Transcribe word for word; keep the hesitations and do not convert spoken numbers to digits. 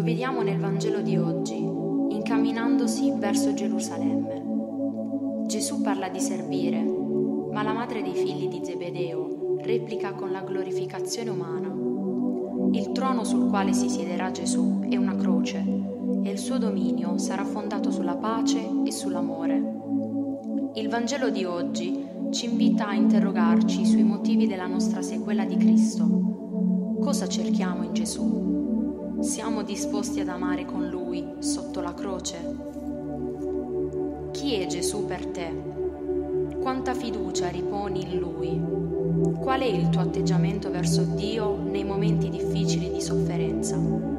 vediamo nel Vangelo di oggi, incamminandosi verso Gerusalemme. Gesù parla di servire, ma la madre dei figli di Zebedeo replica con la glorificazione umana. Il trono sul quale si siederà Gesù è una croce e il suo dominio sarà fondato sulla pace e sull'amore. Il Vangelo di oggi ci invita a interrogarci sui motivi della nostra sequela di Cristo. Cosa cerchiamo in Gesù? Siamo disposti ad amare con Lui sotto la croce? Chi è Gesù per te? Quanta fiducia riponi in Lui? Qual è il tuo atteggiamento verso Dio nei momenti difficili di sofferenza?